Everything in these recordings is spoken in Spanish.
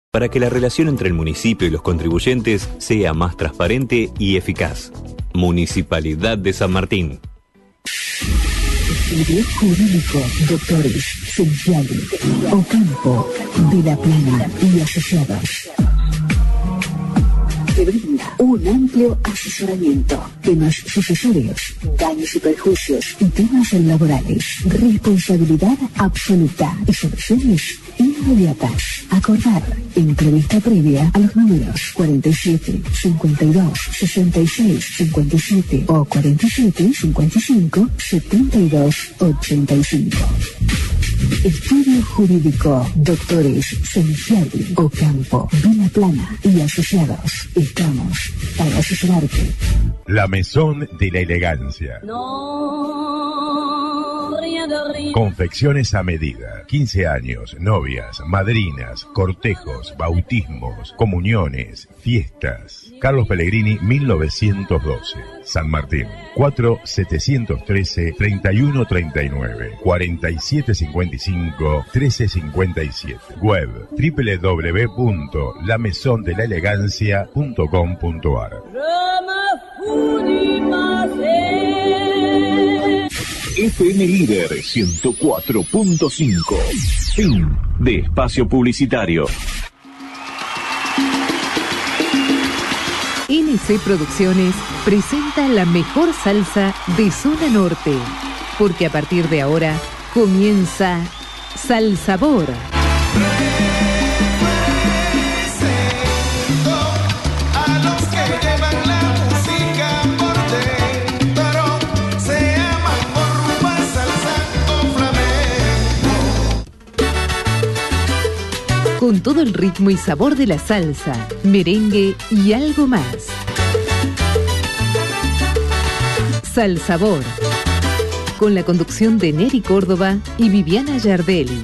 para que la relación entre el municipio y los contribuyentes sea más transparente y eficaz. Municipalidad de San Martín. Estudio Jurídico, Doctores, Centrales, Ocampo, de la Plana y Asociados. Te brinda un amplio asesoramiento, temas sucesorios, daños y perjuicios y temas laborales, responsabilidad absoluta y soluciones inmediatas. Acordar, entrevista previa a los números 47 52 66 57 o 47 55 72 85. Estudio Jurídico, Doctores, Centrales, Ocampo, Vila Plana y Asociados. Estamos para asesorarte. La Mesón de la Elegancia. Confecciones a medida. 15 años, novias, madrinas, cortejos, bautismos, comuniones, fiestas. Carlos Pellegrini, 1912. San Martín. 4713-3139. 4755-1357. Web www.lamesondelaelegancia.com.ar. FM Líder 104.5. Fin de espacio publicitario. NC Producciones presenta la mejor salsa de Zona Norte, porque a partir de ahora comienza Salsabor. Con todo el ritmo y sabor de la salsa, merengue y algo más. Salsabor, con la conducción de Neri Córdoba y Viviana Yardelli.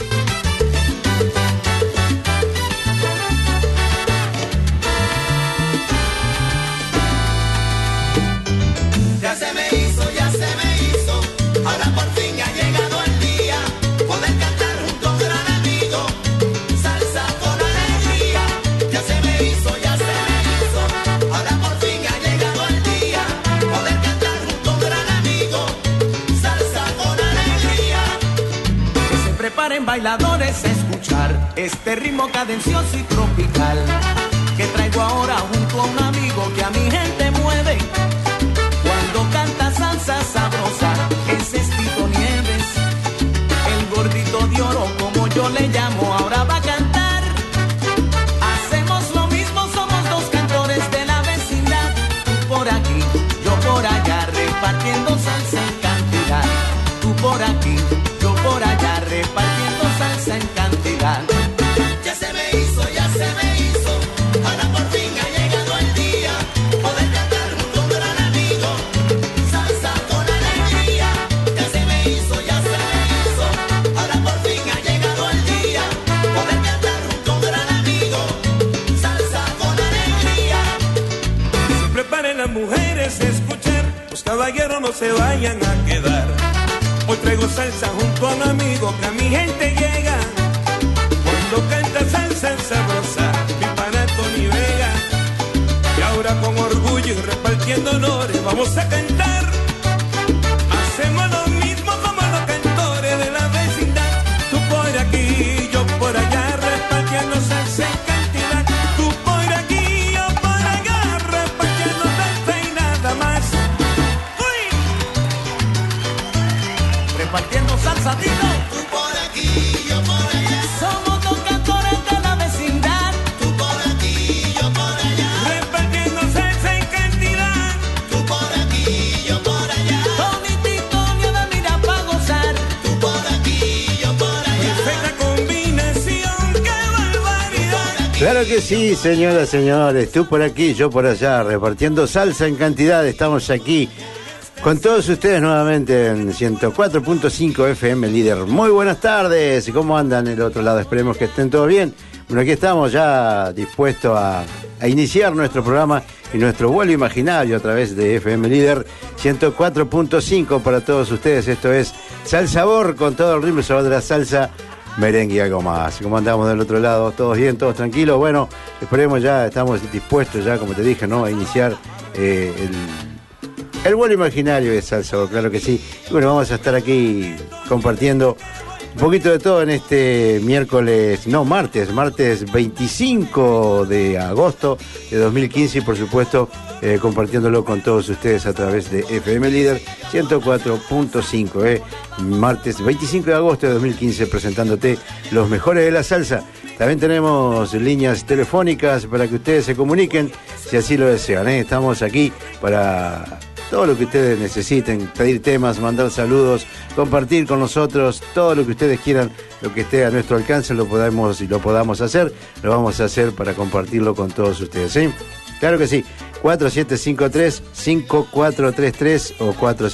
Bailadores, escuchar este ritmo cadencioso y tropical que traigo ahora junto a un amigo que a mi gente mueve. Cuando canta salsa sabrosa, ese es Tito Nieves, el gordito de oro como yo le llamo, ahora va a cantar. Hacemos lo mismo, somos dos cantores de la vecindad, tú por aquí, yo por allá, repartiendo salsa en cantidad. Tú por aquí, yo por allá, repartiendo salsa en cantidad. Ya se me hizo, ahora por fin ha llegado el día, poder cantar junto a un gran amigo, salsa con alegría. Ya se me hizo, ahora por fin ha llegado el día, poder cantar junto a un gran amigo, salsa con alegría. Se preparen las mujeres a escuchar, los caballeros no se vayan a quedar. Hoy traigo salsa junto a un amigo que a mi gente llega. Cuando canta salsa sabrosa, mi pana Tony Vega. Y ahora con orgullo y repartiendo honores vamos a cantar. Hacemos lo mismo como los cantores de la vecindad. Tú por aquí, yo por allá, repartiendo salsa en cantidad. Tú por aquí, yo por allá, repartiendo salsa y nada más. Repartiendo salsa, Tito. Tú por aquí, yo por allá. Somos dos cantores de la vecindad. Tú por aquí, yo por allá. Repartiendo salsa en cantidad. Tú por aquí, yo por allá. Tony Tito, de mira pa' gozar. Tú por aquí, yo por allá. Perfecta combinación, qué barbaridad. Claro que sí, señoras, señores. Tú por aquí, yo por allá, repartiendo salsa en cantidad. Estamos aquí con todos ustedes nuevamente en 104.5 FM Líder. Muy buenas tardes. ¿Cómo andan el otro lado? Esperemos que estén todos bien. Bueno, aquí estamos ya dispuestos a iniciar nuestro programa y nuestro vuelo imaginario a través de FM Líder 104.5 para todos ustedes. Esto es Salsabor, con todo el ritmo y sabor de la salsa merengue y algo más. ¿Cómo andamos del otro lado? ¿Todos bien? ¿Todos tranquilos? Bueno, esperemos ya, estamos dispuestos ya, como te dije, ¿no? A iniciar el vuelo imaginario de Salsa, claro que sí. Y bueno, vamos a estar aquí compartiendo un poquito de todo en este martes 25 de agosto de 2015 y por supuesto compartiéndolo con todos ustedes a través de FM Líder 104.5. Martes 25 de agosto de 2015 presentándote los mejores de la salsa. También tenemos líneas telefónicas para que ustedes se comuniquen si así lo desean. Estamos aquí para todo lo que ustedes necesiten, pedir temas, mandar saludos, compartir con nosotros, todo lo que ustedes quieran, lo que esté a nuestro alcance lo podamos hacer, lo vamos a hacer para compartirlo con todos ustedes, ¿sí? Claro que sí, 4753-5433 o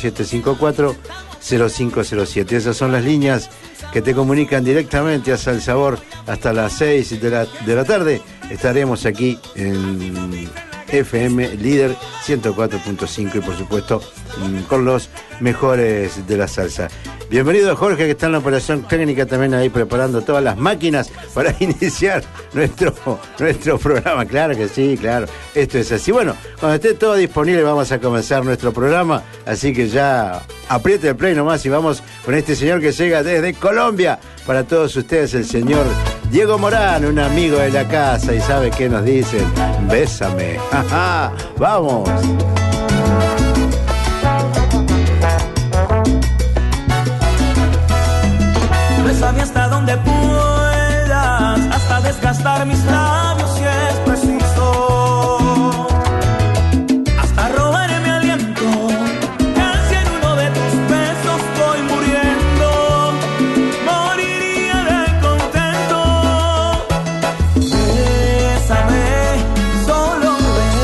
4754-0507. Esas son las líneas que te comunican directamente a Salsabor hasta las 6 de la tarde. Estaremos aquí en FM Líder 104.5 y por supuesto con los mejores de la salsa. Bienvenido Jorge, que está en la operación técnica también ahí preparando todas las máquinas para iniciar nuestro programa. Claro que sí, claro, esto es así. Bueno, cuando esté todo disponible vamos a comenzar nuestro programa, así que ya apriete el play nomás y vamos con este señor que llega desde Colombia para todos ustedes, el señor Diego Morán, un amigo de la casa, y sabe qué nos dicen: bésame. ¡Ajá! ¡Vamos! Bésame hasta donde puedas, hasta desgastar mis labios si es preciso, hasta robarme mi aliento, casi en uno de tus besos estoy muriendo, moriría de contento. Bésame, solo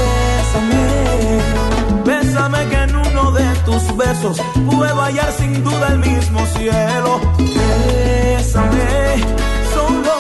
bésame, bésame que en uno de tus besos puedo hallar sin duda el mismo cielo. Bésame, solo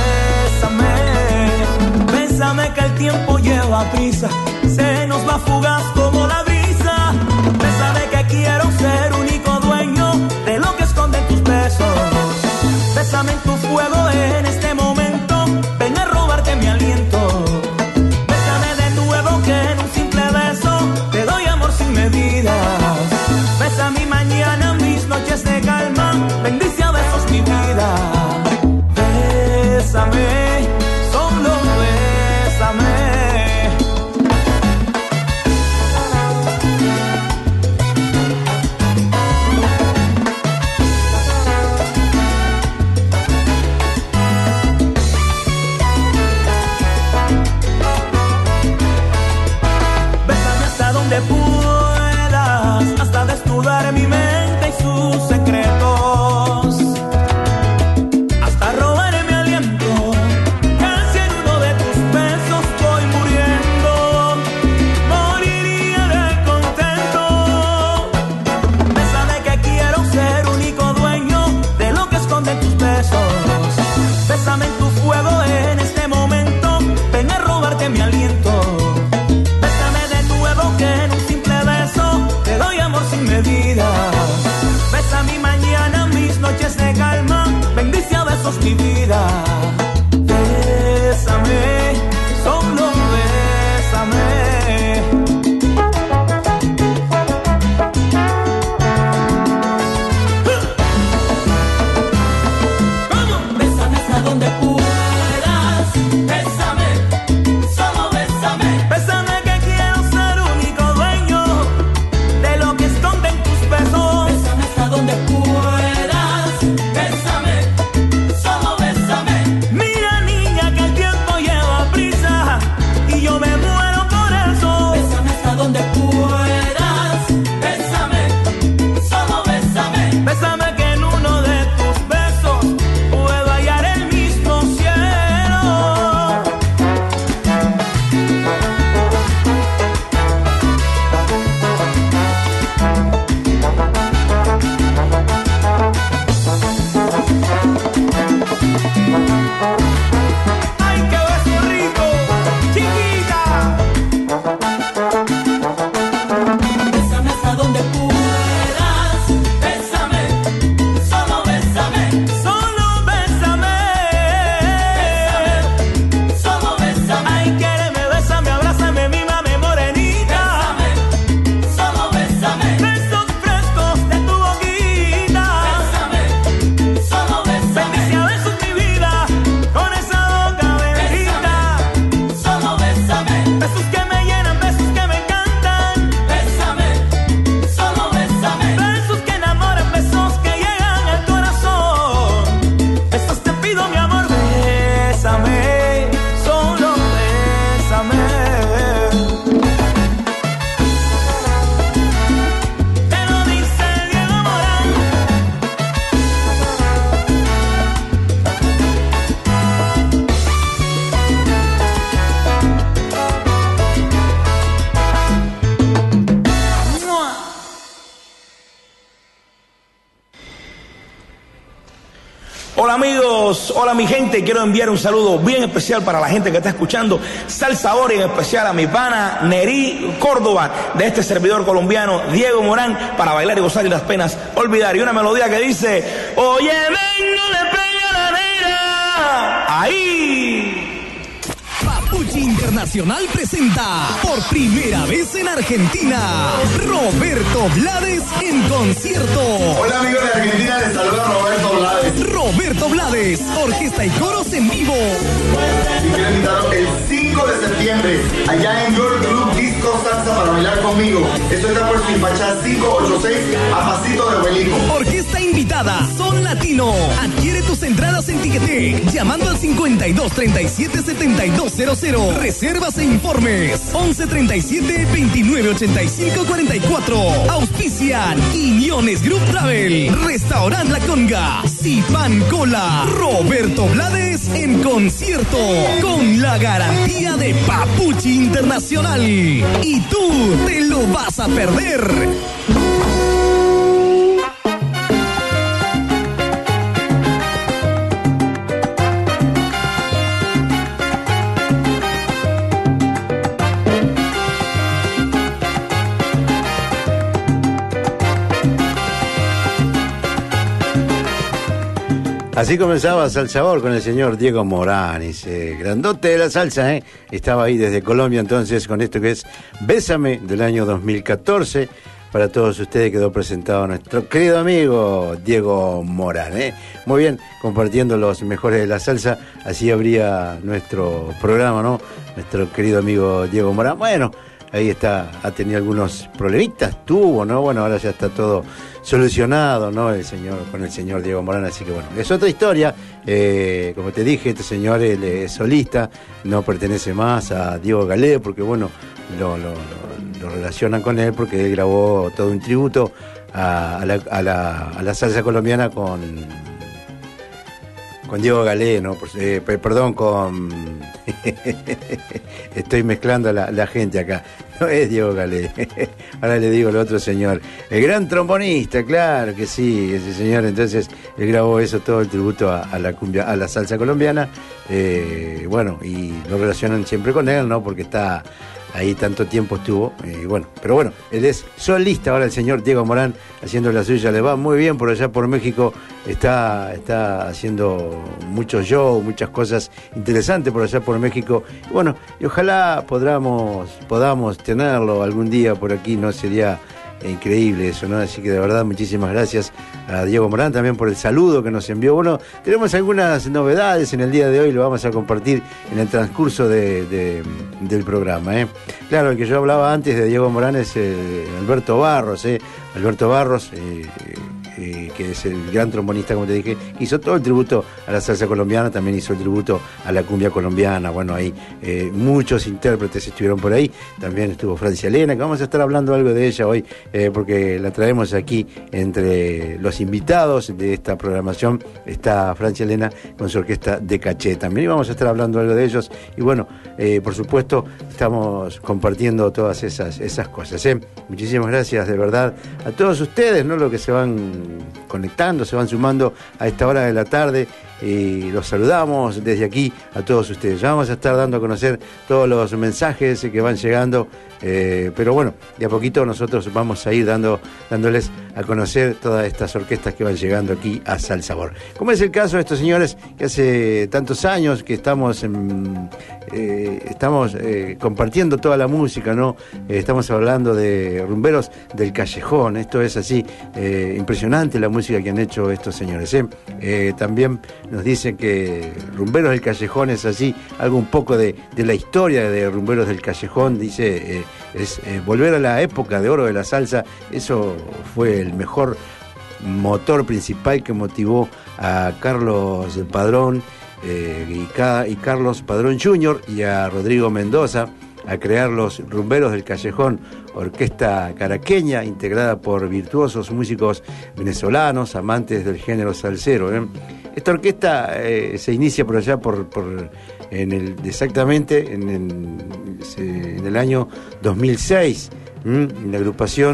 bésame, bésame que el tiempo lleva prisa, se nos va fugaz como la brisa. Bésame que quiero ser único dueño de lo que esconden tus besos. Bésame en tu fuego en este momento, ven a robarte mi aliento. Bésame de nuevo que en un simple beso te doy amor sin medidas. Bésame mañana, mis noches de calma, bendice a besos mi vida. Bésame, solo bésame. Hola amigos, hola mi gente, quiero enviar un saludo bien especial para la gente que está escuchando Salsa Ahora, y en especial a mi pana Nerí Córdoba, de este servidor colombiano Diego Morán, para bailar y gozar y las penas olvidar. Y una melodía que dice: oye, ven, no le pegue a la negra. Ahí. Papuchi Internacional presenta por primera vez en Argentina Roberto Blades en concierto. Hola amigos de Argentina, les saluda Roberto Blades. Roberto Blades, orquesta y coros en vivo. Y quiero invitarlos el 5 de septiembre allá en Your Club Disco Salsa para bailar conmigo. Esto está por Silpachá 586 a pasito de Huelico. Orquesta invitada Son Latino. Adquiere tus entradas en Ticketek llamando al 52 37 7200. Reservas e informes 11 37 29 85 44. Auspician Iñones Group Travel, Restaurant La Conga, Sipan Cola. Roberto Blades en concierto con la garantía de Papuchi Internacional. Y tú te lo vas a perder. Así comenzaba Salsa Sabor con el señor Diego Morán, ese grandote de la salsa, ¿eh? Estaba ahí desde Colombia entonces con esto que es Bésame del año 2014. Para todos ustedes quedó presentado nuestro querido amigo Diego Morán, ¿eh? Muy bien, compartiendo los mejores de la salsa, así habría nuestro programa, ¿no? Nuestro querido amigo Diego Morán. Bueno, ahí está, ha tenido algunos problemitas, tuvo, ¿no? Bueno, ahora ya está todo solucionado, ¿no? Con el señor Diego Morán, así que bueno, es otra historia. Como te dije, este señor es solista, no pertenece más a Diego Galé, porque bueno, lo relacionan con él porque él grabó todo un tributo a la salsa colombiana con Diego Galé, ¿no? Perdón, estoy mezclando a la gente acá. No es Diego Galé. Ahora le digo al otro señor. El gran trombonista, claro que sí, ese señor. Entonces, él grabó eso, todo el tributo a la cumbia, a la salsa colombiana. Bueno, y lo relacionan siempre con él, ¿no? Porque está ahí tanto tiempo estuvo, bueno, pero bueno, él es solista ahora, el señor Diego Morán, haciendo la suya, le va muy bien por allá por México, está haciendo muchos shows, muchas cosas interesantes por allá por México, y bueno, y ojalá podamos tenerlo algún día por aquí, ¿no? Sería increíble eso, ¿no? Así que de verdad muchísimas gracias a Diego Morán también por el saludo que nos envió. Bueno, tenemos algunas novedades en el día de hoy, lo vamos a compartir en el transcurso del programa, ¿eh? Claro, el que yo hablaba antes de Diego Morán es Alberto Barros, Alberto Barros, que es el gran trombonista, como te dije, hizo todo el tributo a la salsa colombiana, también hizo el tributo a la cumbia colombiana. Bueno, ahí muchos intérpretes estuvieron por ahí, también estuvo Francia Elena, que vamos a estar hablando algo de ella hoy, porque la traemos aquí entre los invitados de esta programación. Está Francia Elena con su orquesta de caché también, y vamos a estar hablando algo de ellos, y bueno, por supuesto estamos compartiendo todas esas cosas, ¿eh? Muchísimas gracias de verdad a todos ustedes, ¿no? Los que se van conectando, se van sumando a esta hora de la tarde, y los saludamos desde aquí a todos ustedes. Ya vamos a estar dando a conocer todos los mensajes que van llegando, pero bueno, de a poquito nosotros vamos a ir dándoles a conocer todas estas orquestas que van llegando aquí a Salsa Sabor. Como es el caso de estos señores que hace tantos años que estamos compartiendo toda la música, ¿no? Estamos hablando de rumberos del callejón. Esto es así, impresionante la música que han hecho estos señores, ¿eh? También nos dicen que Rumberos del Callejón es así, algo un poco de la historia de Rumberos del Callejón, dice, es volver a la época de oro de la salsa. Eso fue el mejor motor principal que motivó a Carlos Padrón y Carlos Padrón Jr. y a Rodrigo Mendoza a crear los Rumberos del Callejón, orquesta caraqueña integrada por virtuosos músicos venezolanos, amantes del género salsero, ¿eh? Esta orquesta se inicia por allá exactamente en el año 2006, en la agrupación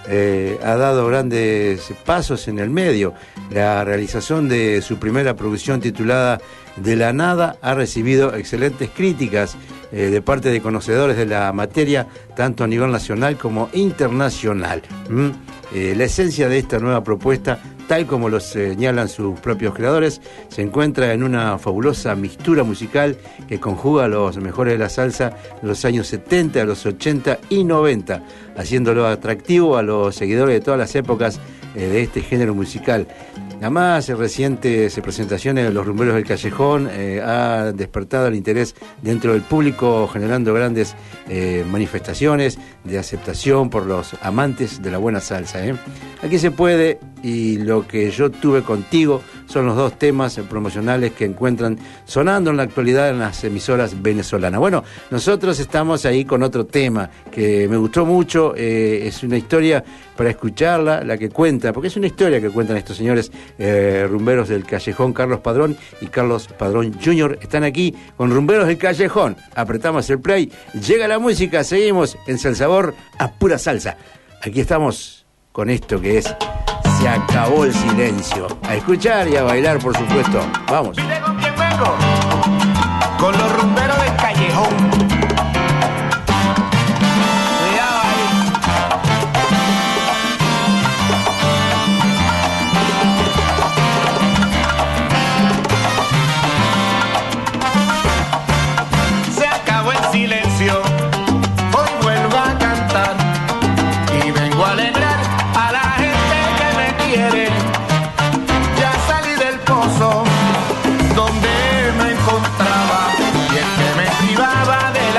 ha dado grandes pasos en el medio. La realización de su primera producción titulada De la Nada ha recibido excelentes críticas de parte de conocedores de la materia, tanto a nivel nacional como internacional. La esencia de esta nueva propuesta, tal como lo señalan sus propios creadores, se encuentra en una fabulosa mixtura musical que conjuga los mejores de la salsa de los años 70, de los 80 y 90, haciéndolo atractivo a los seguidores de todas las épocas de este género musical. La más recientes presentaciones de los Rumberos del Callejón ha despertado el interés dentro del público, generando grandes manifestaciones de aceptación por los amantes de la buena salsa. Aquí se puede, y Lo que yo tuve contigo son los dos temas promocionales que encuentran sonando en la actualidad en las emisoras venezolanas. Bueno, nosotros estamos ahí con otro tema que me gustó mucho, es una historia para escucharla, la que cuenta, porque es una historia que cuentan estos señores Rumberos del Callejón, Carlos Padrón y Carlos Padrón Jr. Están aquí con Rumberos del Callejón. Apretamos el play, llega la música, seguimos en Salsabor a pura salsa. Aquí estamos con esto que es Se acabó el silencio. A escuchar y a bailar, por supuesto. Vamos. ¿Mire con quién vengo? Con los Rumberos del Callejón. Silencio, hoy vuelvo a cantar y vengo a alegrar a la gente que me quiere. Ya salí del pozo donde me encontraba y el que me privaba de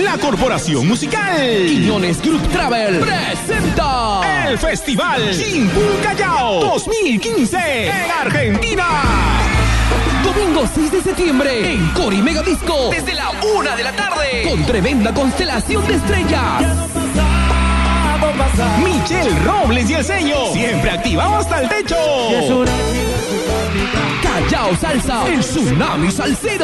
La Corporación Musical Quiñones Group Travel presenta el Festival Chimpún Callao 2015 en Argentina. Domingo 6 de septiembre en Cori Mega Disco desde la 1 de la tarde con tremenda constelación de estrellas. Michelle Robles y el sello siempre activado hasta el techo. Callao Salsa, el tsunami salsero.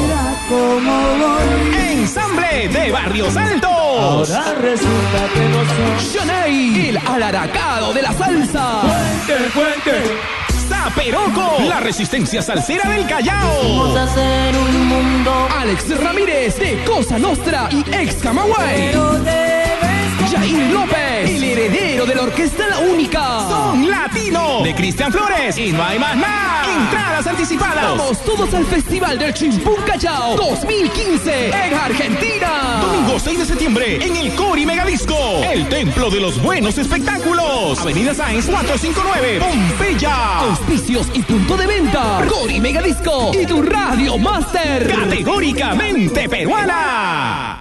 Ensamble de Barrios Altos. Ahora resulta que no soy Shanay, el alaracado de la salsa. Cuente. Zaperoco, la resistencia salsera del Callao. Vamos a hacer un mundo. Alex Ramírez de Cosa Nostra y ex Camagüey. Jair López, el heredero de la Orquesta La Única. Son Latino de Cristian Flores y no hay más nada. Entradas anticipadas. Vamos todos al Festival del Chimpún Callao 2015 en Argentina. Domingo 6 de septiembre en el Cori Megadisco, el templo de los buenos espectáculos. Avenida Sáenz 459, Pompeya. Auspicios y punto de venta. Cori Megadisco y tu Radio Master. Categóricamente peruana.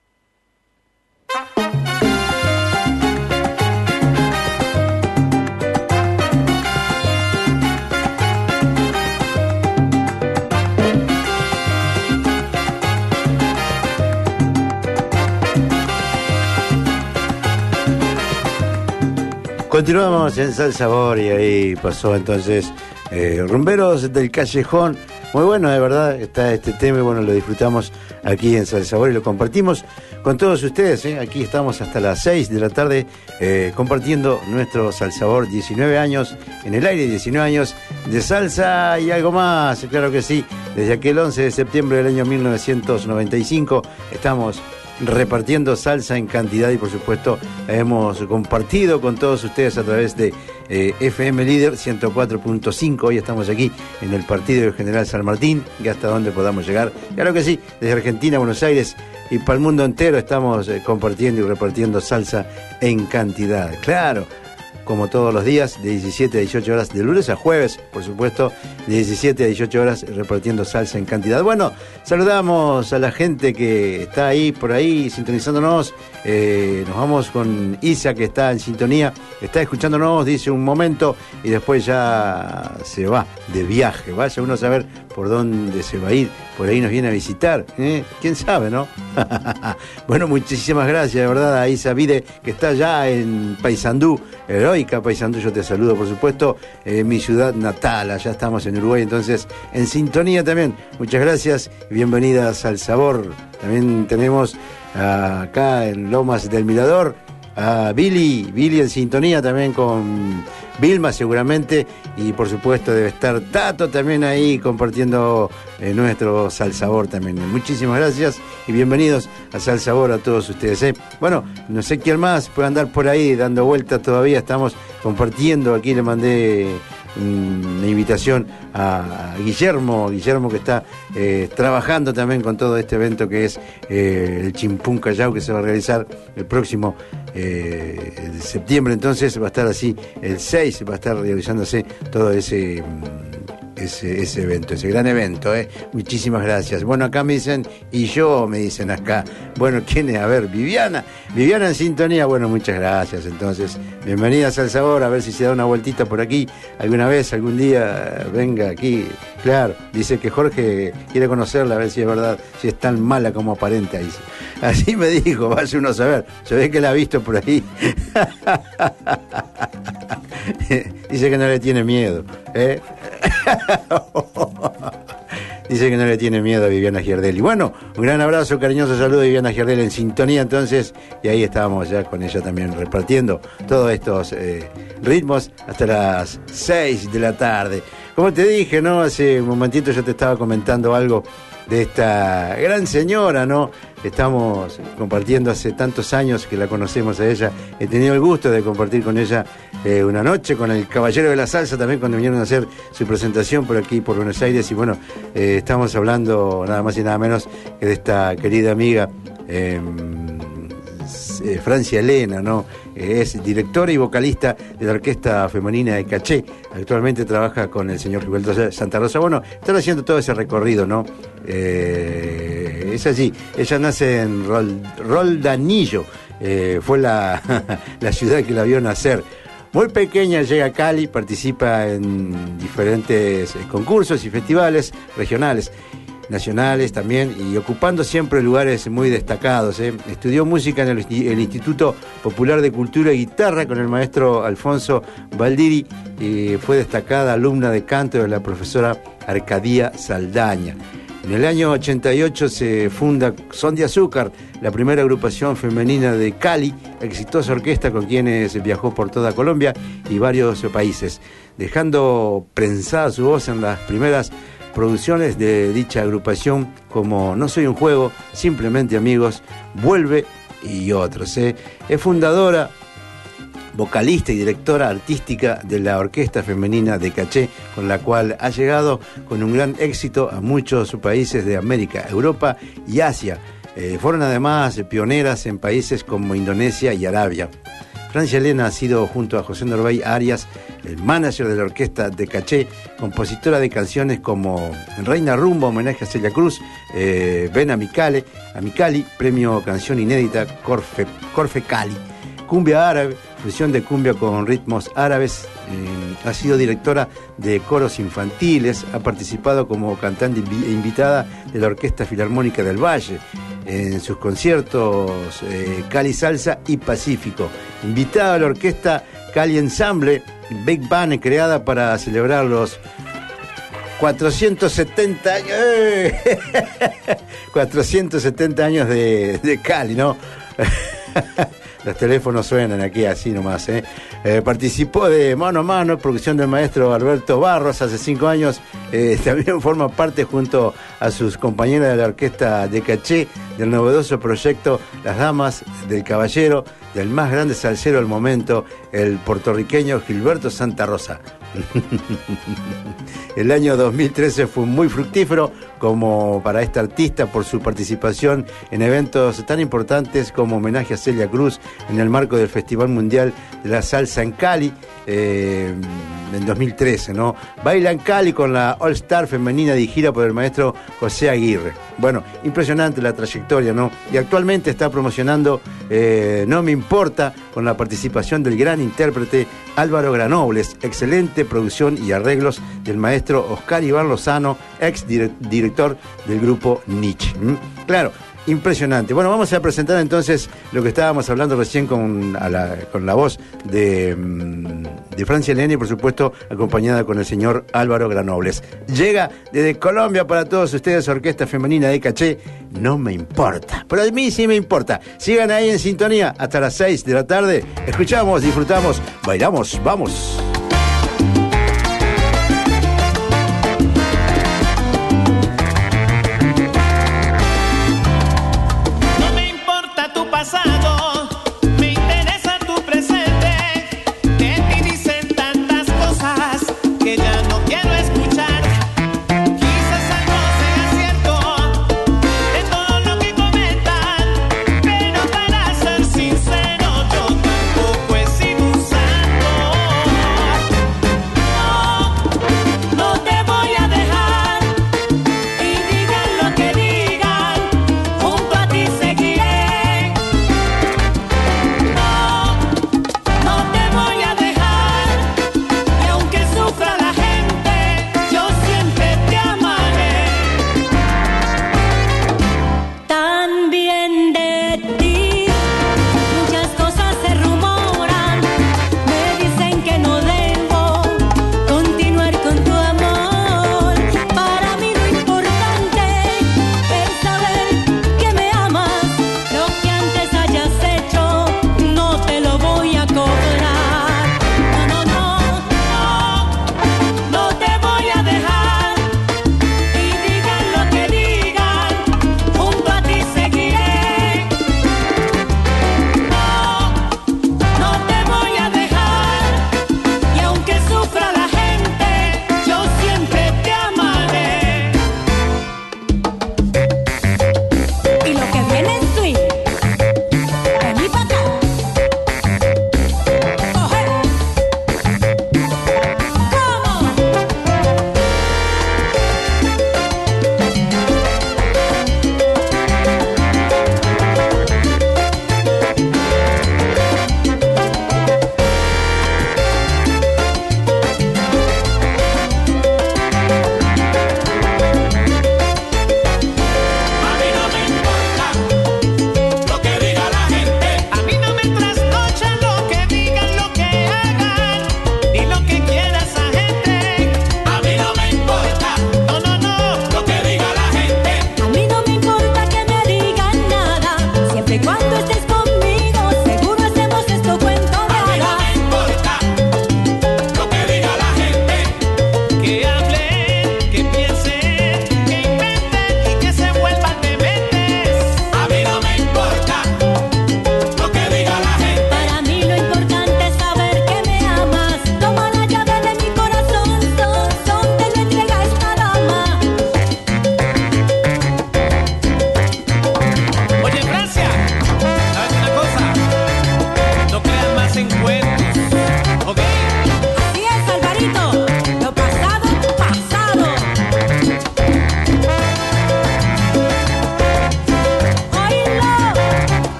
Continuamos en Salsabor y ahí pasó entonces Rumberos del Callejón. Muy bueno, de verdad, está este tema y bueno, lo disfrutamos aquí en Salsabor y lo compartimos con todos ustedes. Aquí estamos hasta las 6 de la tarde compartiendo nuestro Salsabor. 19 años en el aire, 19 años de salsa y algo más, claro que sí. Desde aquel 11 de septiembre del año 1995 estamos repartiendo salsa en cantidad y por supuesto hemos compartido con todos ustedes a través de FM Líder 104.5. Hoy estamos aquí en el partido del General San Martín y hasta donde podamos llegar, claro que sí, desde Argentina, Buenos Aires y para el mundo entero estamos compartiendo y repartiendo salsa en cantidad, claro, como todos los días, de 17 a 18 horas, de lunes a jueves, por supuesto, de 17 a 18 horas, repartiendo salsa en cantidad. Bueno, saludamos a la gente que está ahí, por ahí, sintonizándonos. Nos vamos con Isa, que está en sintonía, está escuchándonos, dice un momento, y después ya se va de viaje. Vaya uno a saber por dónde se va a ir. Por ahí nos viene a visitar, quién sabe, ¿no? Bueno, muchísimas gracias, de verdad, a Isa Vide, que está ya en Paysandú, heroica Paysandú. Yo te saludo, por supuesto, mi ciudad natal. Allá estamos en Uruguay, entonces en sintonía también. Muchas gracias y bienvenidas al Sabor. También tenemos acá en Lomas del Mirador a Billy en sintonía también con Vilma seguramente, y por supuesto debe estar Tato también ahí compartiendo nuestro Salsabor también. Muchísimas gracias y bienvenidos a Salsabor a todos ustedes. Bueno, no sé quién más puede andar por ahí dando vueltas todavía, estamos compartiendo, aquí le mandé una invitación a Guillermo que está trabajando también con todo este evento que es el Chimpún Callao, que se va a realizar el próximo septiembre. Entonces va a estar así el 6, va a estar realizándose todo ese evento, ese gran evento. Muchísimas gracias. Bueno, acá me dicen, y yo me dicen acá, bueno, ¿quién es? A ver, Viviana en sintonía. Bueno, muchas gracias. Entonces, bienvenidas al Sabor, a ver si se da una vueltita por aquí alguna vez, algún día venga aquí. Claro, dice que Jorge quiere conocerla, a ver si es verdad, si es tan mala como aparenta. Así me dijo, vaya uno a saber, se ve que la ha visto por ahí. Dice que no le tiene miedo, Dice que no le tiene miedo a Viviana Giardelli. Bueno, un gran abrazo, cariñoso saludo a Viviana Giardelli en sintonía entonces, y ahí estábamos ya con ella también repartiendo todos estos ritmos hasta las 6 de la tarde. Como te dije, ¿no? Hace un momentito yo te estaba comentando algo de esta gran señora, ¿no? Estamos compartiendo hace tantos años que la conocemos a ella. He tenido el gusto de compartir con ella una noche con el Caballero de la Salsa también cuando vinieron a hacer su presentación por aquí, por Buenos Aires. Y bueno, estamos hablando nada más y nada menos que de esta querida amiga Francia Elena, ¿no? Es directora y vocalista de la Orquesta Femenina de Caché. Actualmente trabaja con el señor Gilberto Santa Rosa. Bueno, están haciendo todo ese recorrido, ¿no? Es allí. Ella nace en Roldanillo. Fue la ciudad que la vio nacer. Muy pequeña llega a Cali, participa en diferentes concursos y festivales regionales, nacionales también, y ocupando siempre lugares muy destacados. Estudió música en el Instituto Popular de Cultura y Guitarra con el maestro Alfonso Valdiri, y fue destacada alumna de canto de la profesora Arcadia Saldaña. En el año 88 se funda Son de Azúcar, la primera agrupación femenina de Cali, exitosa orquesta con quienes viajó por toda Colombia y varios países, dejando prensada su voz en las primeras producciones de dicha agrupación como No Soy un Juego, Simplemente Amigos, Vuelve y otros. Es fundadora, vocalista y directora artística de la Orquesta Femenina de Caché, con la cual ha llegado con un gran éxito a muchos países de América, Europa y Asia. Fueron además pioneras en países como Indonesia y Arabia. Francia Elena ha sido, junto a José Norbey Arias, el manager de la Orquesta de Caché, compositora de canciones como Reina Rumba, homenaje a Celia Cruz, Ven Amicali, premio Canción Inédita, Corfe Cali, Cumbia Árabe, fusión de cumbia con ritmos árabes. Ha sido directora de coros infantiles, ha participado como cantante invitada de la Orquesta Filarmónica del Valle en sus conciertos Cali Salsa y Pacífico. Invitada a la Orquesta Cali Ensemble, Big Band, creada para celebrar los 470 años, 470 años de Cali, ¿no? Los teléfonos suenan aquí así nomás, participó de Mano a Mano, producción del maestro Alberto Barros hace 5 años. También forma parte, junto a sus compañeras de la Orquesta de Caché, del novedoso proyecto Las Damas del Caballero, del más grande salsero del momento, el puertorriqueño Gilberto Santa Rosa. El año 2013 fue muy fructífero como para esta artista por su participación en eventos tan importantes como homenaje a Celia Cruz en el marco del Festival Mundial de la Salsa en Cali en 2013, ¿no? Baila en Cali con la All Star femenina dirigida por el maestro José Aguirre. Bueno, impresionante la trayectoria, ¿no? Y actualmente está promocionando No Me Importa con la participación del gran intérprete Álvaro Granobles, excelente producción y arreglos del maestro Oscar Iván Lozano, ex director del grupo Nietzsche. Claro, impresionante. Bueno, vamos a presentar entonces lo que estábamos hablando recién con la voz de Francia Elena y, por supuesto, acompañada con el señor Álvaro Granobles. Llega desde Colombia para todos ustedes, Orquesta Femenina de Caché, No Me Importa. Pero a mí sí me importa. Sigan ahí en sintonía hasta las 6 de la tarde. Escuchamos, disfrutamos, bailamos, vamos. Sincero, yo tampoco he sido un santo.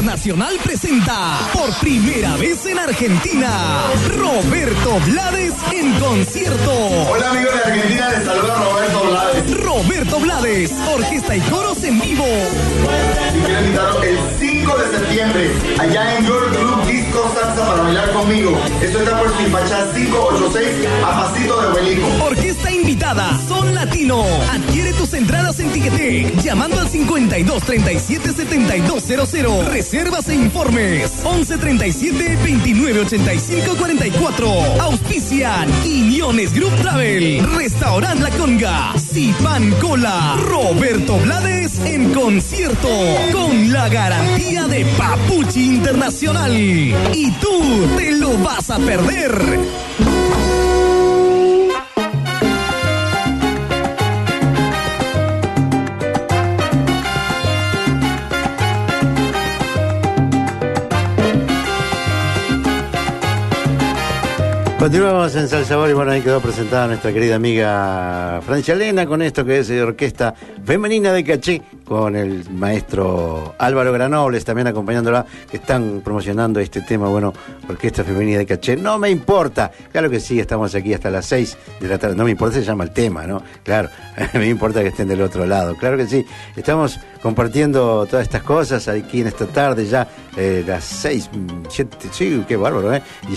Internacional presenta por primera vez en Argentina Roberto Blades en concierto. Hola amigos de Argentina, les saluda Roberto Blades. Roberto Blades, orquesta y coros en vivo. Y quiero invitarlos el 5 de septiembre, allá en Your Club Disco Salsa para bailar conmigo. Esto está por Suipacha 586 a Pasito de Obelisco. Orquesta invitada, Son Latino. Adquiere tus entradas en Ticketek llamando al 52 37 7200. Reservas e informes 11 37 29 85 44. Auspician Quiñones Group Travel, Restaurant La Conga, Sipan Cola. Roberto Blades en concierto con la garantía de Papuchi Internacional. Y tú te lo vas a perder. Continuamos en Salsabor y bueno, ahí quedó presentada nuestra querida amiga Francia Elena con esto que es Orquesta Femenina de Caché, con el maestro Álvaro Granobles también acompañándola, que están promocionando este tema, bueno, Orquesta Femenina de Caché. No me importa, claro que sí, estamos aquí hasta las 6 de la tarde, no me importa, se llama el tema, ¿no? Claro, me importa que estén del otro lado, claro que sí, estamos compartiendo todas estas cosas aquí en esta tarde ya, las 6, 7, sí, qué bárbaro,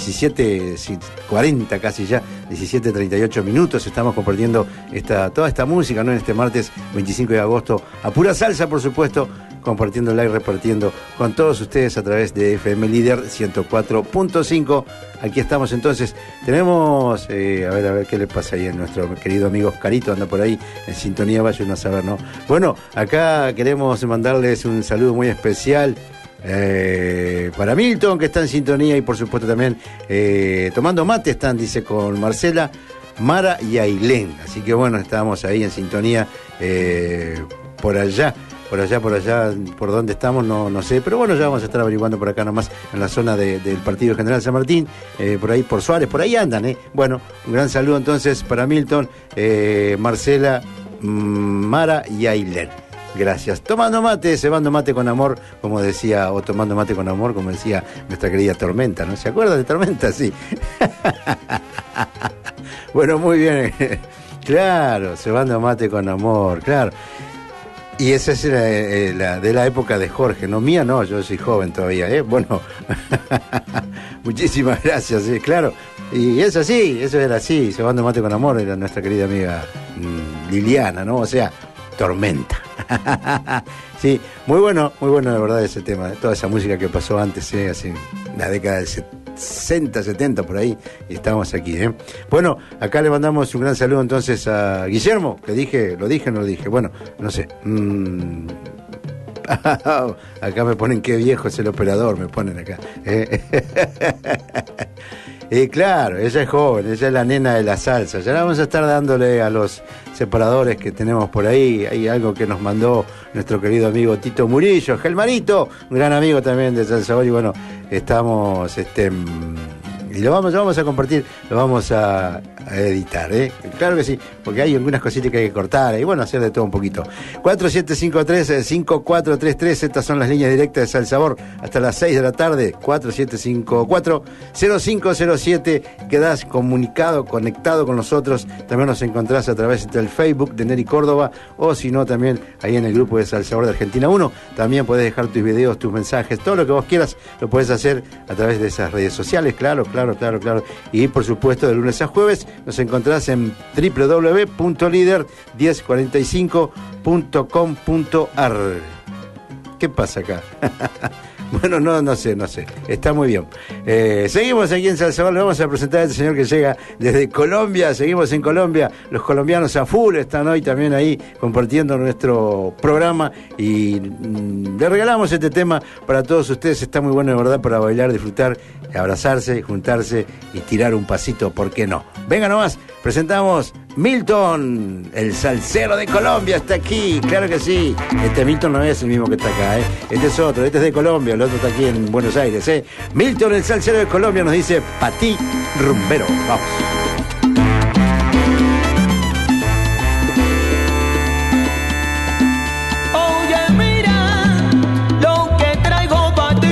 17:40 casi ya, 17:38 minutos, estamos compartiendo toda esta música, ¿no? En este martes 25 de agosto, a pura salsa, por supuesto, compartiéndola y repartiendo con todos ustedes a través de FM Líder 104.5. Aquí estamos entonces, tenemos, a ver qué le pasa ahí a nuestro querido amigo Oscarito, anda por ahí en sintonía, vayan a saber, ¿no? Bueno, acá queremos mandarles un saludo muy especial para Milton, que está en sintonía, y por supuesto también tomando mate están, dice, con Marcela, Mara y Ailén. Así que bueno, estamos ahí en sintonía por allá, por donde estamos, no sé, pero bueno, ya vamos a estar averiguando por acá nomás, en la zona del Partido General San Martín, por ahí por Suárez, por ahí andan, Bueno, un gran saludo entonces para Milton, Marcela, Mara y Ailén. Gracias. Tomando mate, cebando mate con amor, como decía, o tomando mate con amor, como decía nuestra querida Tormenta, ¿no? ¿Se acuerdan de Tormenta? Sí. Bueno, muy bien. Claro, cebando mate con amor, claro. Y esa es de la época de Jorge, no mía, no, yo soy joven todavía, Bueno, muchísimas gracias, claro. Y es así, eso era así, cebando mate con amor, era nuestra querida amiga Liliana, ¿no? O sea, Tormenta. Sí, muy bueno de verdad ese tema, toda esa música que pasó antes, hace la década del 60, 70 por ahí, y estamos aquí, Bueno, acá le mandamos un gran saludo entonces a Guillermo, que lo dije, bueno, no sé. Acá me ponen qué viejo es el operador, me ponen acá. Y claro, ella es joven, ella es la nena de la salsa. Ya vamos a estar dándole a los separadores que tenemos por ahí. Hay algo que nos mandó nuestro querido amigo Tito Murillo, Gelmarito, un gran amigo también de Salsabor. Y bueno, estamos, y lo vamos a compartir, lo vamos a editar, Claro que sí, porque hay algunas cositas que hay que cortar y bueno, hacer de todo un poquito. 4753-5433, estas son las líneas directas de Salsabor hasta las 6 de la tarde. 4754-0507, quedás conectado con nosotros. También nos encontrás a través del Facebook de Neri Córdoba, o si no, también ahí en el grupo de Salsabor de Argentina 1. También podés dejar tus videos, tus mensajes, todo lo que vos quieras, lo podés hacer a través de esas redes sociales, claro. Y por supuesto, de lunes a jueves nos encontrás en www.lider1045.com.ar. ¿Qué pasa acá? Bueno, no sé. Está muy bien. Seguimos aquí en Salsabor. Le vamos a presentar a este señor que llega desde Colombia. Seguimos en Colombia. Los colombianos a full están hoy también ahí compartiendo nuestro programa. Y le regalamos este tema para todos ustedes. Está muy bueno, de verdad, para bailar, disfrutar, abrazarse, juntarse y tirar un pasito. ¿Por qué no? Venga nomás. Presentamos Milton, el salsero de Colombia, está aquí, claro que sí. Este Milton no es el mismo que está acá, Este es otro, este es de Colombia, el otro está aquí en Buenos Aires, Milton, el salsero de Colombia, nos dice Patí Rumbero. Vamos. Oye, mira lo que traigo para ti.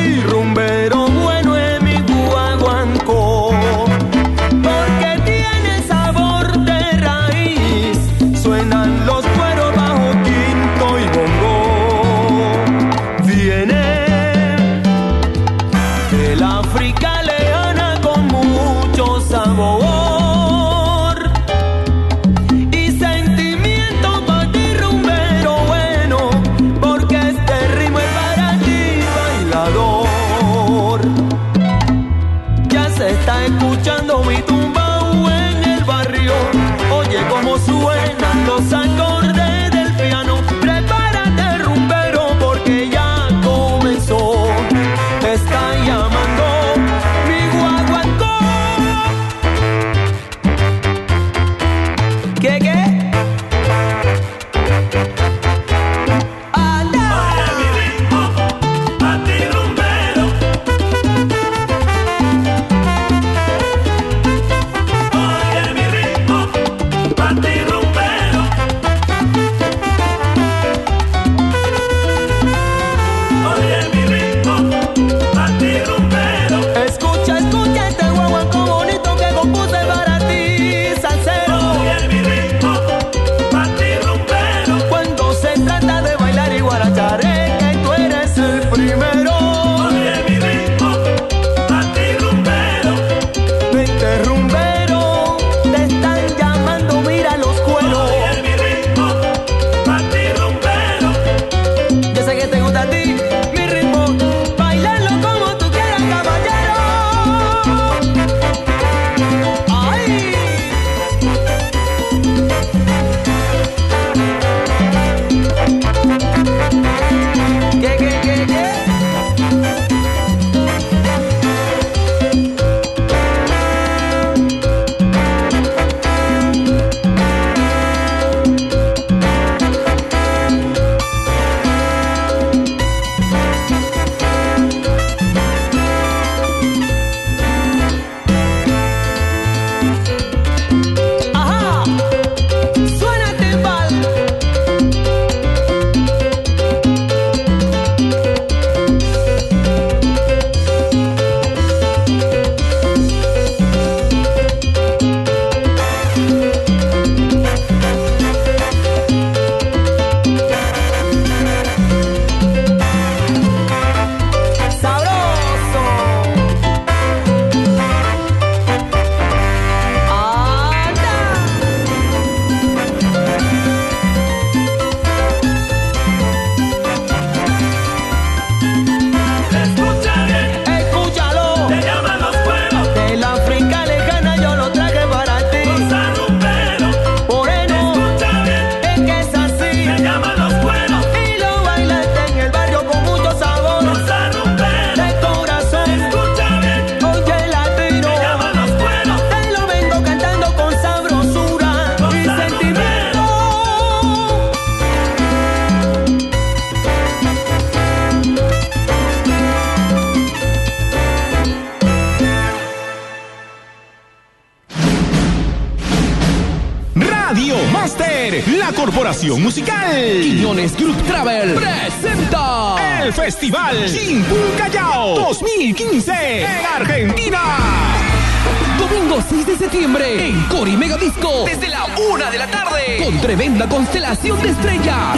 La Corporación Musical Quiñones Group Travel presenta el Festival Chimpún Callao 2015 en Argentina. Domingo 6 de septiembre en Cori Mega Disco desde la 1 de la tarde con tremenda constelación de estrellas.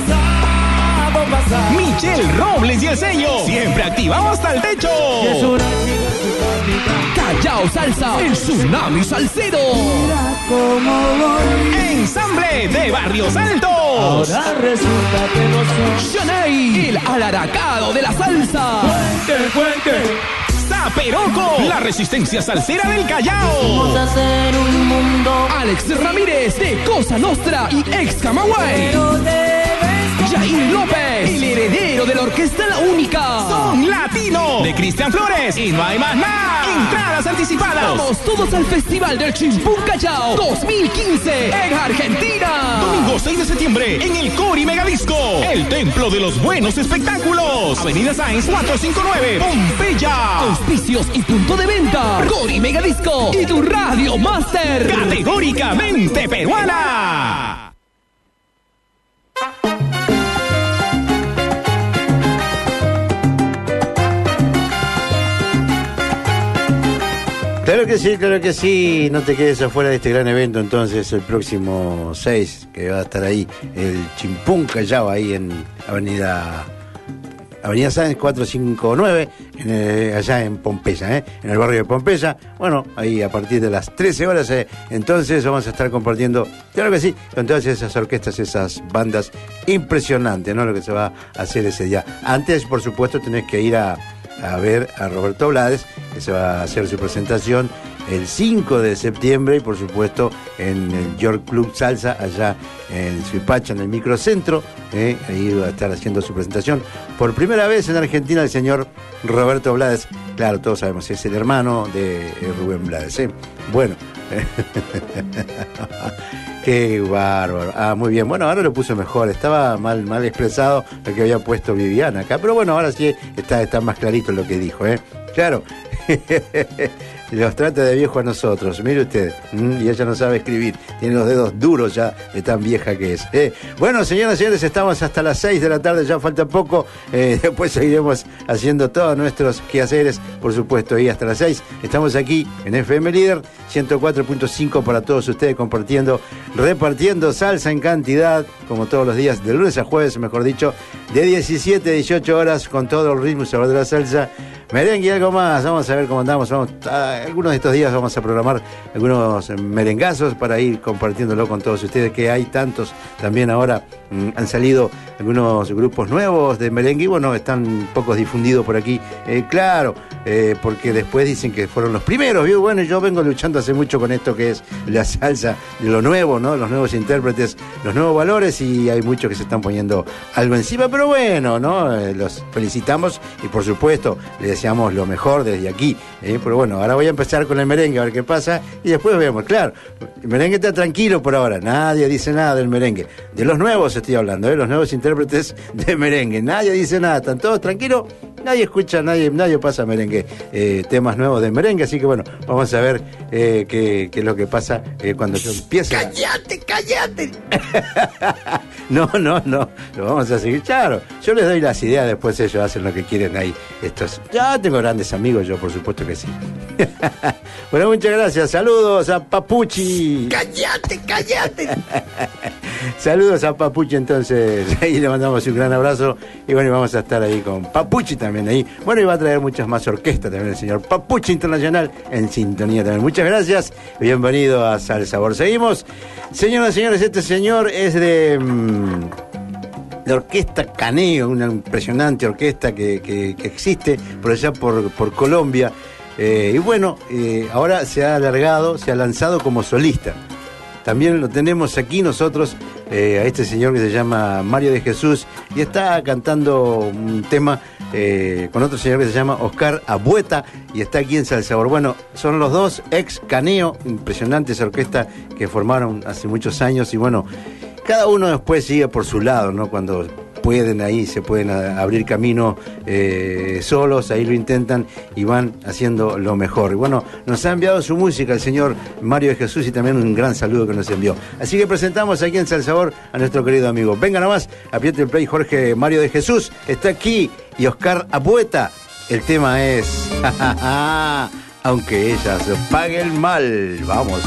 Michelle Robles y el sello siempre activado hasta el techo. Callao Salsa, el tsunami salsero. Ensamble de Barrios Altos. Ahora resulta que no soy Shanay, el alaracado de la salsa. Cuente. Zaperoco, la resistencia salsera del Callao. Vamos a hacer un mundo. Alex Ramírez de Cosa Nostra y ex Camagüey. Jair López, el heredero de la orquesta La Única. Son Latino de Cristian Flores y no hay más nada. Entradas anticipadas. Vamos todos al Festival del Chimpún Callao 2015 en Argentina. Domingo 6 de septiembre en el Cori Megadisco, el templo de los buenos espectáculos. Avenida Sáenz 459, Pompeya. Auspicios y punto de venta. Cori Megadisco y tu Radio Master. Categóricamente peruana. Claro que sí, no te quedes afuera de este gran evento entonces el próximo 6, que va a estar ahí, el Chimpún Callao, ahí en Avenida Sáenz 459, allá en Pompeya, en el barrio de Pompeya. Bueno, ahí a partir de las 13 horas, entonces vamos a estar compartiendo, claro que sí, con todas esas orquestas, esas bandas impresionantes, ¿no? Lo que se va a hacer ese día. Antes, por supuesto, tenés que ir a ver a Roberto Blades, que se va a hacer su presentación el 5 de septiembre y por supuesto en el York Club Salsa allá en Suipacha, en el microcentro, ahí va a estar haciendo su presentación por primera vez en Argentina el señor Roberto Blades. Claro, todos sabemos, es el hermano de Rubén Blades, Bueno, qué bárbaro. Ah, muy bien. Bueno, ahora lo puso mejor. Estaba mal expresado lo que había puesto Viviana acá. Pero bueno, ahora sí está más clarito lo que dijo, Claro. Los trata de viejo a nosotros. Mire usted. Y ella no sabe escribir. Tiene los dedos duros ya de tan vieja que es. Bueno, señoras y señores, estamos hasta las 6 de la tarde. Ya falta poco. Después seguiremos haciendo todos nuestros quehaceres, por supuesto. Y hasta las 6 estamos aquí en FM Líder 104.5 para todos ustedes, compartiendo, repartiendo salsa en cantidad, como todos los días, de lunes a jueves, mejor dicho, de 17 a 18 horas, con todo el ritmo y sabor de la salsa, merengue y algo más. Vamos a ver cómo andamos. Algunos de estos días vamos a programar algunos merengazos para ir compartiéndolo con todos ustedes, que hay tantos. También ahora han salido algunos grupos nuevos de merengue y bueno, están pocos difundidos por aquí. Claro, porque después dicen que fueron los primeros. ¿Vio? Bueno, yo vengo luchando hace mucho con esto que es la salsa, de lo nuevo, ¿no? Los nuevos intérpretes, los nuevos valores, y hay muchos que se están poniendo algo encima, pero bueno, ¿no? Los felicitamos y por supuesto les deseamos lo mejor desde aquí. Pero bueno, ahora voy a empezar con el merengue a ver qué pasa y después vemos. Claro, el merengue está tranquilo por ahora, nadie dice nada del merengue. De los nuevos estoy hablando, los nuevos intérpretes de merengue, nadie dice nada, están todos tranquilos, nadie escucha, nadie pasa merengue, temas nuevos de merengue, así que bueno, vamos a ver qué es lo que pasa cuando yo empiece. ¡Cállate! No, lo vamos a seguir, claro, yo les doy las ideas, después ellos hacen lo que quieren ahí. Ya tengo grandes amigos, yo por supuesto que sí. Bueno, muchas gracias, saludos a Papuchi. ¡Cállate! Saludos a Papuchi, entonces, ahí le mandamos un gran abrazo, y bueno, vamos a estar ahí con Papuchi también ahí. Bueno, y va a traer muchas más orquestas también el señor Papuchi Internacional en sintonía también. Muchas gracias, bienvenido a Sal Sabor. Seguimos, señoras y señores, este señor es de Orquesta Caneo, una impresionante orquesta que existe por allá por Colombia. Y bueno, ahora se ha lanzado como solista. También lo tenemos aquí nosotros, a este señor que se llama Mario de Jesús, y está cantando un tema con otro señor que se llama Oscar Abueta, y está aquí en Salsabor. Bueno, son los dos ex Caneo, impresionante esa orquesta que formaron hace muchos años, y bueno, cada uno después sigue por su lado, ¿no? Cuando pueden ahí, se pueden abrir camino solos, ahí lo intentan y van haciendo lo mejor. Y bueno, nos ha enviado su música el señor Mario de Jesús y también un gran saludo que nos envió. Así que presentamos aquí en Salsabor a nuestro querido amigo. Venga nomás, apriete el play, Jorge Mario de Jesús está aquí y Oscar Abueta. El tema es Aunque ellas paguen mal. Vamos.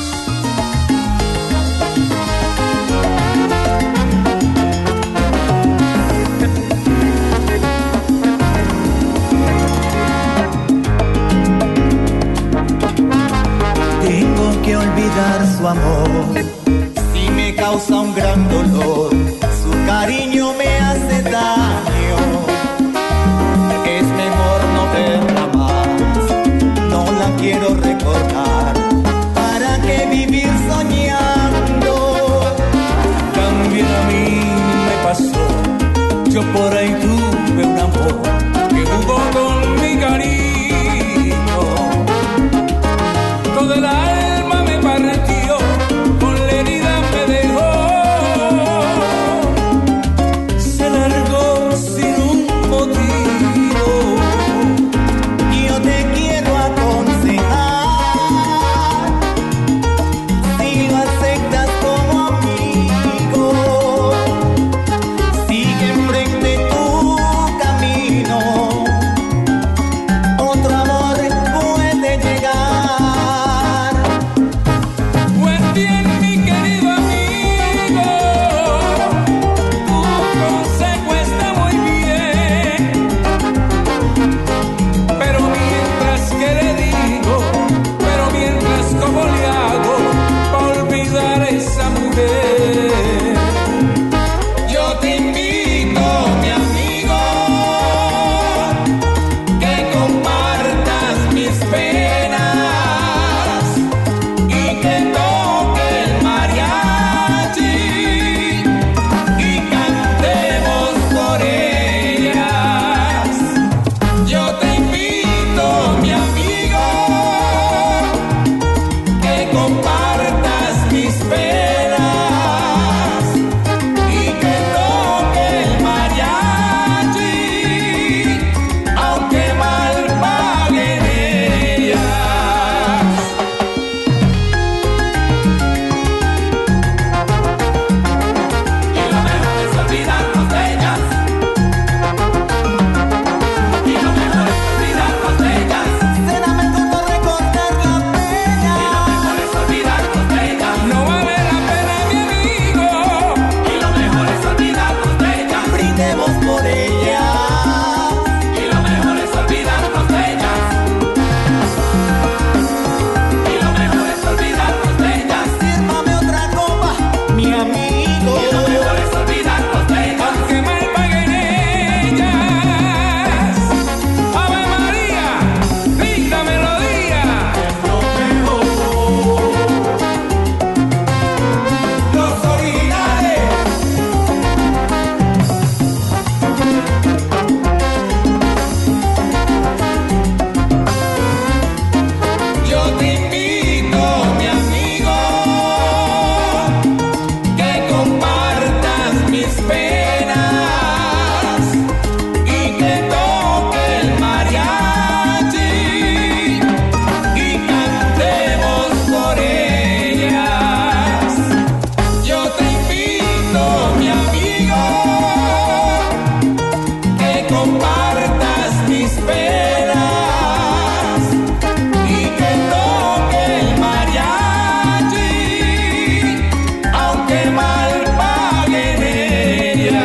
Tengo que olvidar su amor, si me causa un gran dolor, su cariño me hace daño. Es mejor no verla más, no la quiero recordar, ¿para qué vivir soñando? También a mí me pasó, yo por ahí tuve un amor que jugó con mi cariño. Todo el alma me partió, con la herida me dejó, se largó sin un motivo. Yo te quiero aconsejar, si lo aceptas como amigo, sigue enfrente tu camino, otro amor puede llegar. Pues bien, mi querido amigo, tu consejo está muy bien, pero mientras que le digo, pero mientras cómo le hago para olvidar a esa mujer. Yo te invito, mi amigo, que compartas mis penas y que toque el mariachi y cantemos por ellas. Yo te invito, mi amigo, que compartas mis penas y que toque el mariachi, aunque mal paguen ellas. Y lo mejor es olvidarnos de ellas. Y lo mejor es olvidarnos de ellas. Será mejor recordar la pena. Y lo mejor es olvidarnos de ellas. No vale la pena, mi amigo. Y lo mejor es olvidarnos de ellas. Brindemos por ellas. Y lo mejor es olvidarnos de ellas. Y lo mejor es olvidarnos de ellas. Sírvame otra copa, mi amigo. Y lo mejor es olvidarnos de ellas. Aunque mal paguen ellas. Ave María, linda melodía. Es lo mejor. Los originales. Yo te invito, mi amigo, que compartas mis penas y que toque el mariachi y cantemos por ellas. Yo te invito, mi amigo, que compartas mis penas y que toque el mariachi, aunque mal paguen ellas.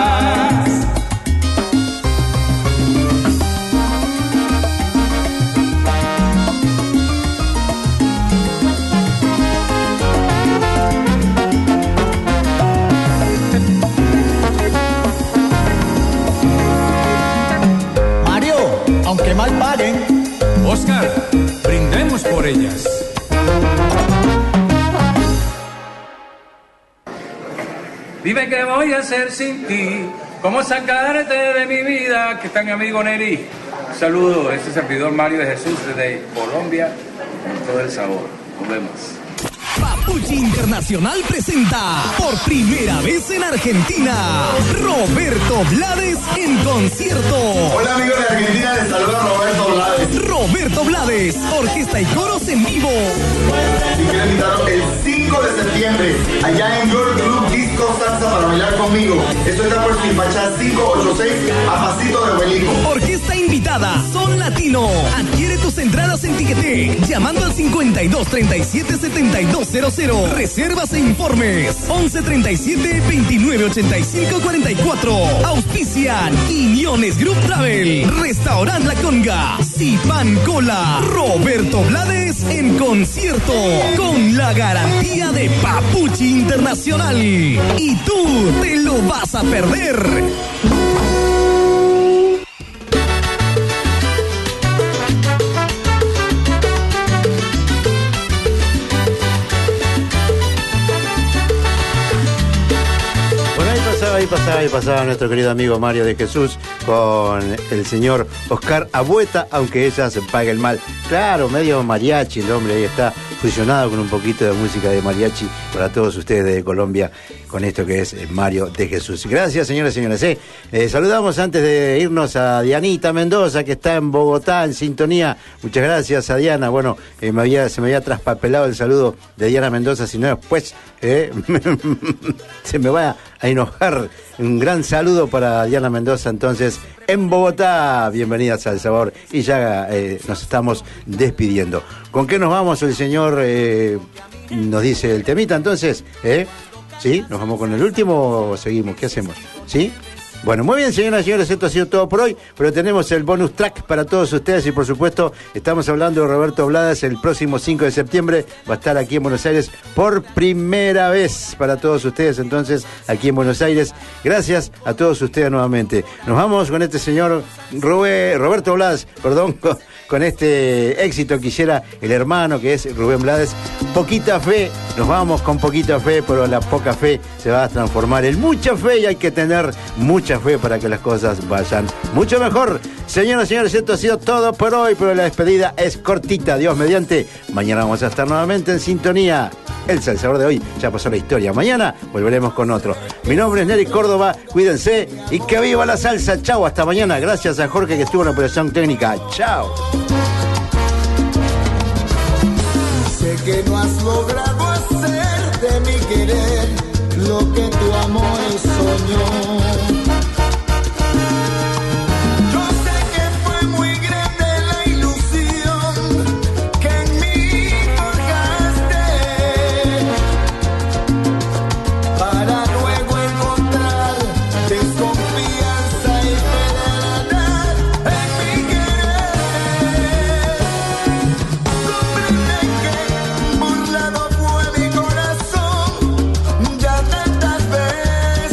Mario, aunque mal paguen. Oscar, brindemos por ellas. Dime qué voy a hacer sin ti, cómo sacarte de mi vida, que está mi amigo Neri. Un saludo, este servidor Mario de Jesús desde Colombia, con todo el sabor. Nos vemos. Papuchi Internacional presenta por primera vez en Argentina Roberto Blades en concierto. Hola amigos de Argentina, les saluda Roberto Blades. Roberto Blades, orquesta y coros en vivo. Y quiero invitarlos el 5 de septiembre allá en Your Club Disco Salsa para bailar conmigo. Esto está por Silpachá 586 a Pasito de Obelisco. Orquesta invitada Son Latino. Adquiere tus entradas en Ticketek llamando al 52 37 7200. Reservas e informes 11 37 29 85 44. Auspician Quiñones Group Travel, Restaurant La Conga, Sipan Cola. Roberto Blades en concierto con la garantía de Papuchi Internacional. Y tú te lo vas a perder. Ahí pasaba nuestro querido amigo Mario de Jesús con el señor Oscar Abueta, aunque ella se pague el mal. Claro, medio mariachi el hombre, ahí está fusionado con un poquito de música de mariachi para todos ustedes de Colombia con esto que es Mario de Jesús. Gracias, señores y señores. Saludamos antes de irnos a Dianita Mendoza, que está en Bogotá en sintonía. Muchas gracias a Diana. Bueno, se me había traspapelado el saludo de Diana Mendoza, si no después se me va a enojar. Un gran saludo para Diana Mendoza, entonces, en Bogotá. Bienvenidas al Sabor. Y ya nos estamos despidiendo. ¿Con qué nos vamos? El señor nos dice el temita, entonces, ¿sí? ¿Nos vamos con el último o seguimos? ¿Qué hacemos? ¿Sí? Bueno, muy bien, señoras y señores, esto ha sido todo por hoy, pero tenemos el bonus track para todos ustedes y, por supuesto, estamos hablando de Roberto Blades. El próximo 5 de septiembre va a estar aquí en Buenos Aires por primera vez para todos ustedes, entonces, aquí en Buenos Aires. Gracias a todos ustedes nuevamente. Nos vamos con este señor Roberto Blades, con este éxito que hiciera el hermano, que es Rubén Blades. Poquita fe, nos vamos con poquita fe, pero la poca fe se va a transformar en mucha fe y hay que tener mucha fe para que las cosas vayan mucho mejor. Señoras y señores, esto ha sido todo por hoy, pero la despedida es cortita. Dios mediante, mañana vamos a estar nuevamente en sintonía. El Salsador de hoy ya pasó la historia. Mañana volveremos con otro. Mi nombre es Nery Córdoba, cuídense y que viva la salsa. Chau, hasta mañana. Gracias a Jorge que estuvo en la operación técnica. Chao. Sé que no has logrado hacer de mi querer lo que tu amor soñó. Burlado fue mi corazón, ya tantas veces.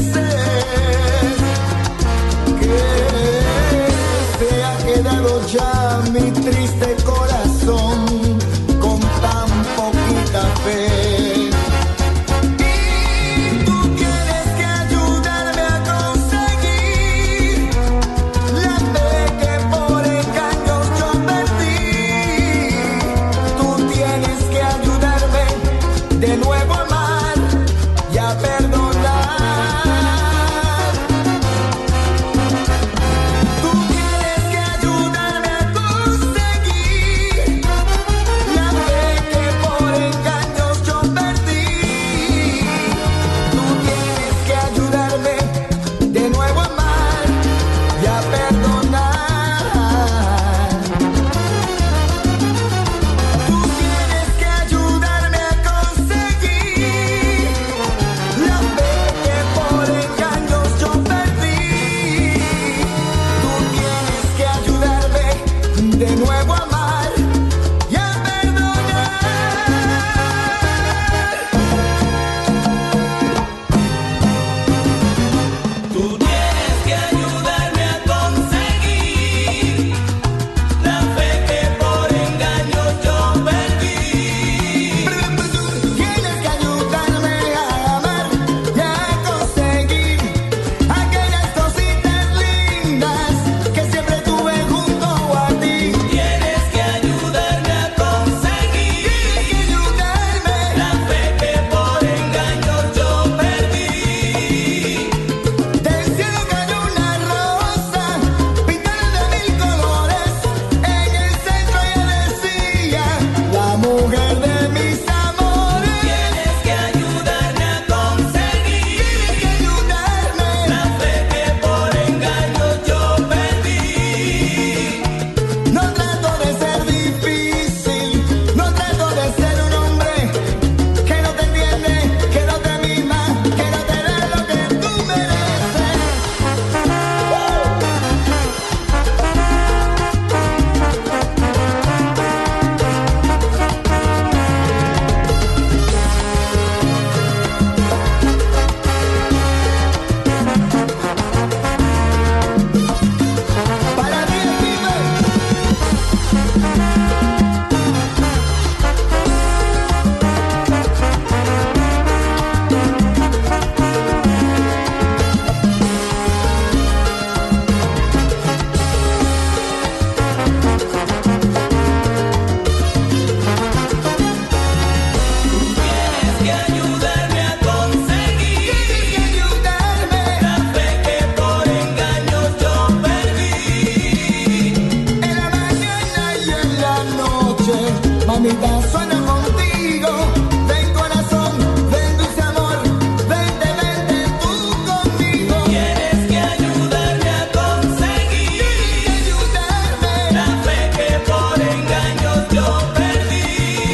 vida suena contigo. Ven corazón, ven dulce amor, vente, vente tú conmigo. Tienes que ayudarme a conseguir, ayudarme la fe que por engaños yo perdí.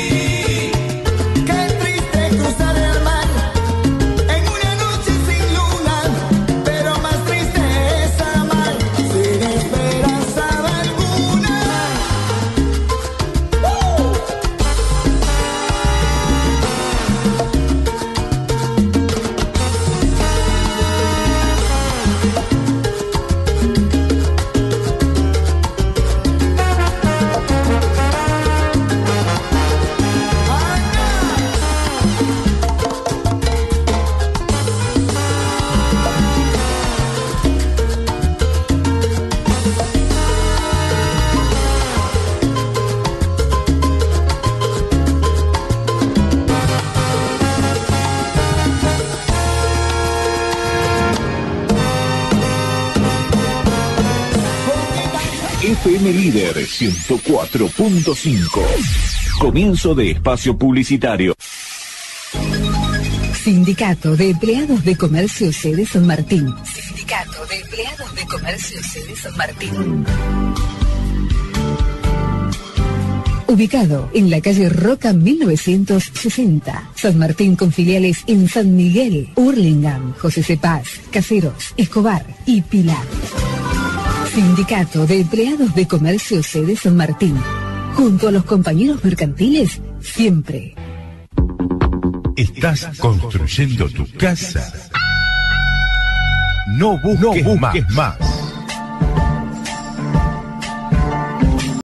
Qué triste cruzar el mar en una noche sin luna, pero más triste es amar sin esperanza alguna. FM Líder 104.5. Comienzo de espacio publicitario. Sindicato de Empleados de Comercio Sede San Martín. Sindicato de Empleados de Comercio Sede San Martín. Ubicado en la calle Roca 1960, San Martín, con filiales en San Miguel, Hurlingham, José C. Paz, Caseros, Escobar y Pilar. Sindicato de Empleados de Comercio Sede San Martín. Junto a los compañeros mercantiles, siempre. ¿Estás construyendo tu casa? No busques más.